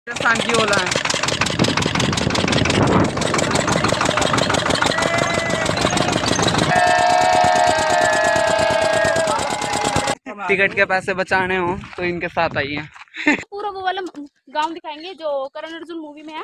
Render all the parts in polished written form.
राजस्थान की ओला है। टिकट के पैसे बचाने हो तो इनके साथ आइए। पूरा वो वाला गांव दिखाएंगे जो करण अर्जुन मूवी में है।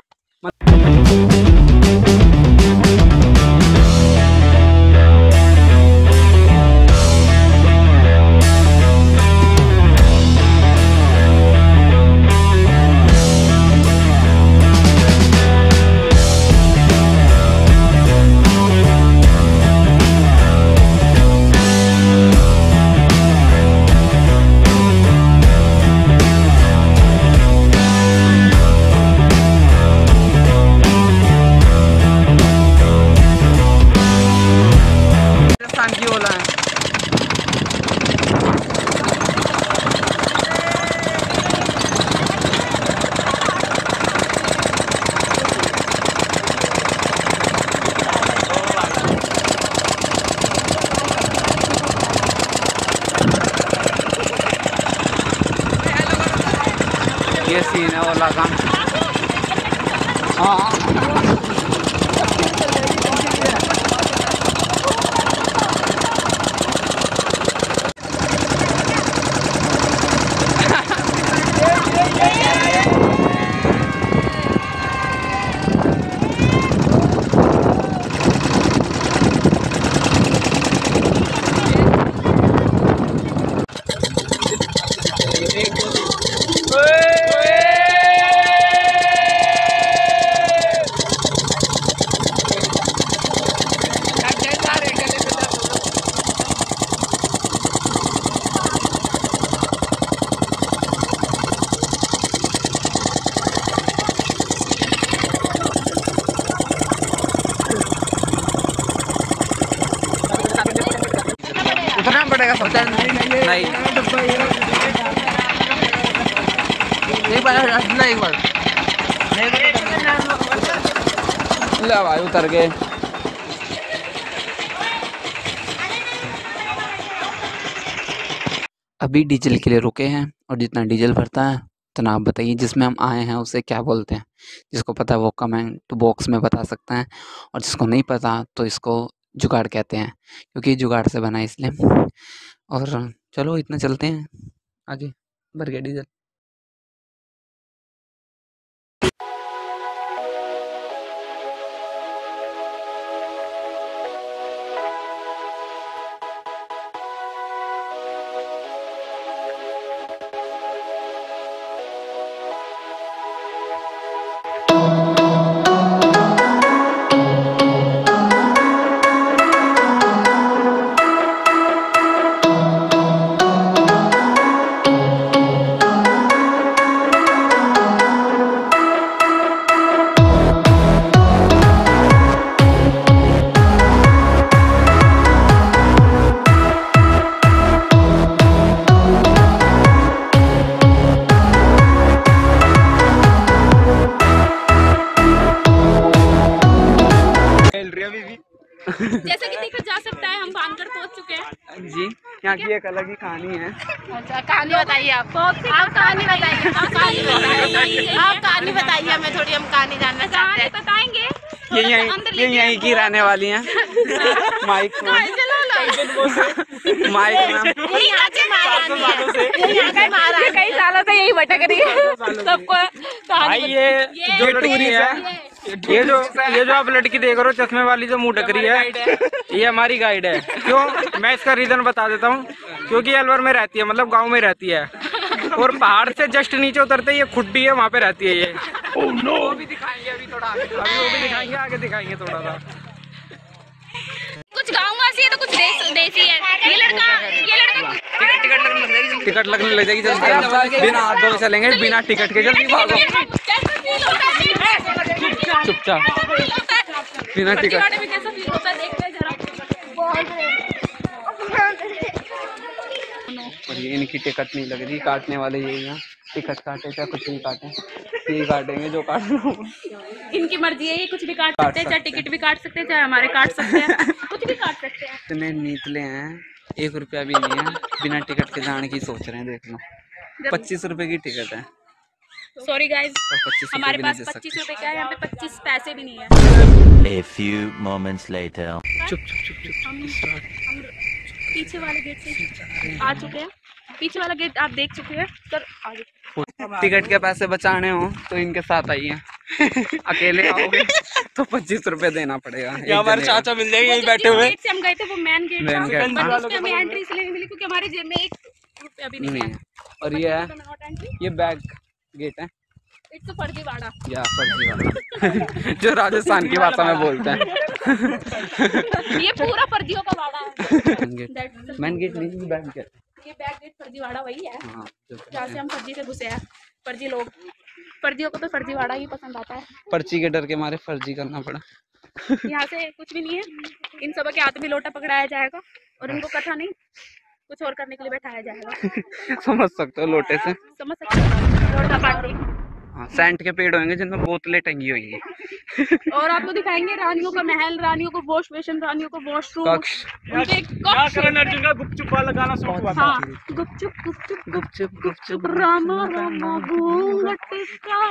राजस्थान की ओला है। ये सीन है ओला का। हाँ उतना पड़ेगा सब। नहीं एक बार ले भाई उतर गए। अभी डीजल के लिए रुके हैं और जितना डीजल भरता है उतना आप बताइए जिसमें हम आए हैं उसे क्या बोलते हैं। जिसको पता है वो कमेंट बॉक्स में बता सकते हैं और जिसको नहीं पता तो इसको जुगाड़ कहते हैं क्योंकि जुगाड़ से बना है इसलिए। और चलो इतना चलते हैं आगे भर गया डीजल। जैसा कि देखा जा सकता है हम बानगढ़ पहुंच चुके हैं जी। यहाँ की एक अलग ही कहानी है। अच्छा कहानी बताइए आप कहानी बताइए। आप कहानी बताइए हमें थोड़ी, हम कहानी जानना चाहते हैं। बताएंगे ये यहीं की रहने वाली हैं। माइक कई सालों से यही भटक रही है सबको भाई। ये जो टूरी है, ये जो आप लड़की देख रहे हो चश्मे वाली जो मुंह ढक रही है, ये हमारी गाइड है। क्यों? मैं इसका रीजन बता देता हूँ। क्योंकि अलवर में रहती है, मतलब गांव में रहती है और पहाड़ से जस्ट नीचे उतरते ये खुड्डी है, वहाँ पे रहती है ये। वो भी दिखाएंगे अभी थोड़ा आगे, वो भी दिखाएंगे, आगे दिखाएंगे थोड़ा सा। कुछ गाँव वासी है तो कुछ देसी है। ये लड़का टिकट लगने लग जाएगी जल्दी। बिना हाथ धोए चलेंगे, बिना टिकट के। जल्दी भागो, चुपचाप बिना टिकट। और ये इनकी टिकट नहीं लग रही, काटने वाले ये यहाँ टिकट काटे चाहे कुछ नहीं काटे, ये काटेंगे जो काटना। इनकी मर्जी है, ये कुछ भी काट सकते हैं, चाहे टिकट भी काट सकते हैं, चाहे हमारे काट सकते हैं, कुछ भी काट सकते हैं। इतने नीतले हैं, 1 रुपया भी नहीं है, बिना टिकट के जाने की सोच रहे हैं। देख लो 25 रुपए की टिकट है। सॉरी गाइज, हमारे पास 25 रुपए का है, यहाँ पे 25 पैसे भी नहीं है। A few moments later. चुप चुप चुप चुप। हम पीछे वाले गेट से आ चुके हैं। पीछे वाला गेट आप देख चुके हैं सर। आगे टिकट के पैसे बचाने हो तो इनके साथ आइए। अकेले आओगे तो 25 रुपए देना पड़ेगा। ये हमारे चाचा मिल जाएंगे यहीं बैठे हुए। गेट से हम गए थे वो मेन गेट था, उसमें हमें एंट्री इसलिए नहीं मिली क्योंकि हमारे जेब में 1 रुपया भी नहीं है। और ये है, ये बैक गेट है, इट्स फर्जीवाड़ा या फर्जीवाड़ा जो राजस्थान की भाषा में बोलते हैं। ये पूरा फर्जियों का वाड़ा है। मेन गेट नहीं, बैक गेट। ये बैक गेट फर्जीवाड़ा वही है हाँ, जहाँ से हम फर्जी से घुसे हैं। फर्जी लोग, फर्जियों को तो फर्जीवाड़ा ही पसंद आता है। पर्ची के डर के मारे फर्जी करना पड़ा। यहाँ से कुछ भी नहीं है, इन सब के हाथ में लोटा पकड़ाया जाएगा और इनको कथा नहीं कुछ और करने के लिए बैठाया जाएगा। समझ सकते हो लोटे से, समझ सकते हो लोटा पार्टी। हाँ, सेंट के पेड़ होंगे जिनमें बोतलें टंगी हुई हैं। और आपको दिखाएंगे रानियों का महल, रानियों को वॉश बेसिन, रानियों को वॉशरूम, कक्ष। उनके कक्ष। अर्जुन का गुपचुप वाला गाना सुन हुआ था। हाँ, गुपचुप गुपचुप गुपचुप गुपचुप रामा रामा घूंघट का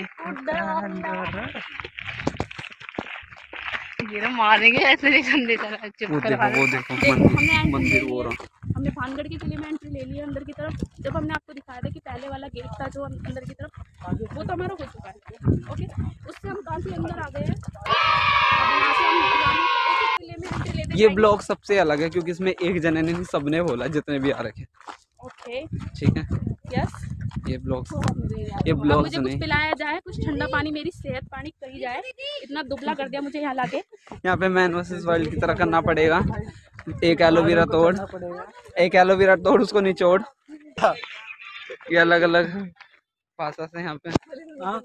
ये ना मारेंगे ऐसे नहीं करने तरह। चुप वो करवा देखो, वो दे। देखो हमने मंदिर वो रहा। हमने भानगढ़ के किले में एंट्री ले ली है अंदर की तरफ। जब हमने आपको दिखाया था कि पहले वाला गेट था जो अंदर की तरफ, वो तो हमारा हो चुका है। ओके, उससे हम काफी अंदर आ गए हैं। यहाँ से हम किले में एंट्री लेते ये ब्लॉग सबसे अलग है क्योंकि इसमें एक जने ने नहीं, सबने बोला जितने भी आ रखे। ओके, ठीक है, यस। ये ब्लॉग्स मुझे कुछ पिलाया जाए, कुछ ठंडा पानी, मेरी सेहत पानी करी जाए। इतना दुबला कर दिया मुझे यहाँ लाके। यहाँ पे मैन वर्सेस वाइल्ड की तरह करना पड़ेगा। एक एलोवेरा तोड़, एक एलोवेरा तोड़, उसको निचोड़। ये अलग अलग भाषा से यहाँ पे। हाँ,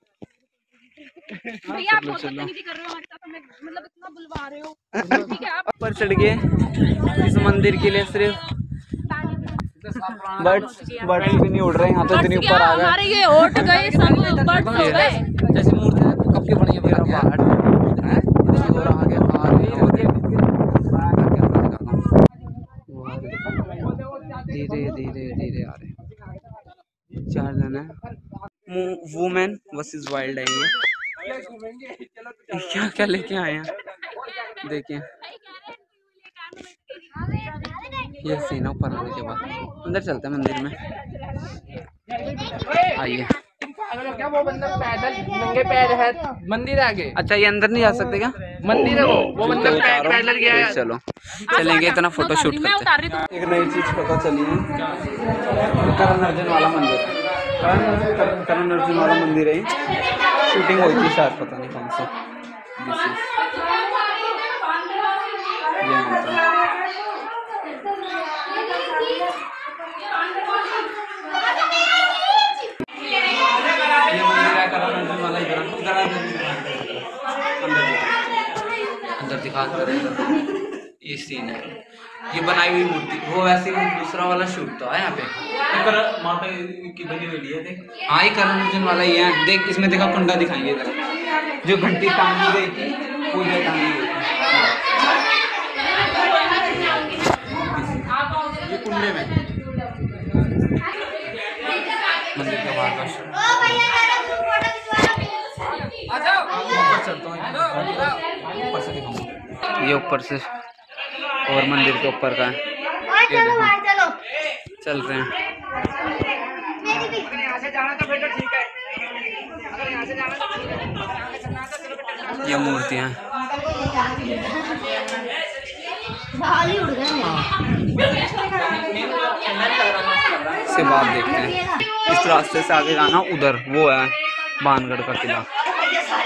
भैया आप बहुत बदतमीजी कर रहे हो हमारे साथ, हमें मतलब इतना बुलवा रहे हो। ठीक है, आप ऊपर चढ़ गए इस मंदिर के लिए। सिर्फ बर्ड्स भी नहीं उड़ रहे यहाँ तो इतनी ऊपर आ गए। हमारे ये उठ गए सब बर्ड्स हो गए। जैसे मूर्ति कब के बनी है धीरे धीरे धीरे आ रहे। 4 जन है। वुमेन वर्सेस वाइल्ड है ये। क्या क्या लेके आए हैं देखिए। ये सीन ऊपर आने के बाद अंदर चलते हैं मंदिर में। आइए। क्या वो बंदा पैदल नंगे पैर है मंदिर आगे? अच्छा, ये अंदर नहीं जा सकते क्या? मंदिर है वो बंदा पैदल गया है। चलो चलेंगे, इतना फोटो शूट करते हैं। एक नई चीज पता चली है, करण अर्जुन वाला मंदिर है। करण अर्जुन वाला मंदिर है। शूटिंग हुई थी शायद, पता नहीं कौन सा। ये मंदिर है करण अर्जुन वाला। अंदर दिखा ये सीन है। ये बनाई हुई मूर्ति वो वैसे ही दूसरा वाला शूट तो है यहाँ पे। माता की बनी हुई है देख। हाँ, ये करण अर्जुन वाला ही है। देख इसमें देखा कुंडा दिखाएंगे जरा, जो घंटी टांगी गई थी वो ये टांगी गई थी। ये कुंडे में मंदिर का बाहर का शूट। ऊपर चलता हूँ, ऊपर से दिखाऊंगा। ये ऊपर से और मंदिर के ऊपर का है। ये देखो, चल रहे हैं। ये मूर्तियाँ से बात देखते हैं। इस रास्ते से आगे जाना, उधर वो है भानगढ़ का किला।